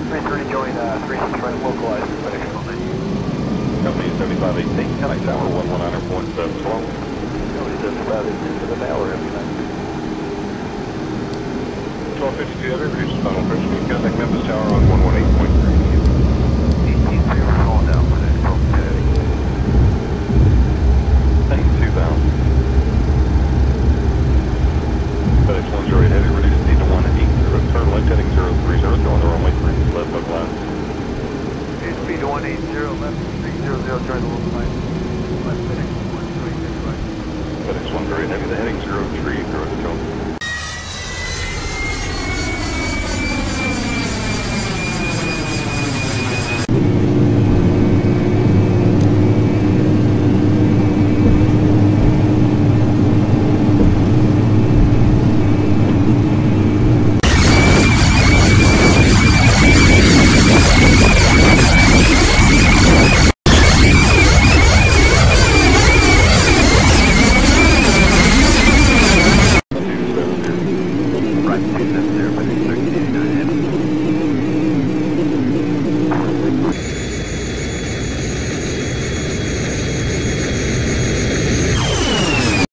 330 join 365 localized FedEx Louisville. Company 7518, Connect Tower 119.7, slow. Company 7518 to the Tower, every time. 1252 Heavy, reduce final pressure. Contact Memphis Tower on 118.3. 18 0, falling down for next 12 Heavy. Thank you, 2000. FedEx 108 Heavy, reduce speed to 180, turn left heading 030, join the runway 3, left hook line. Speed to 180, left 300, turn the local line. Left FedEx 138 right. FedEx 108 Heavy, the heading 030,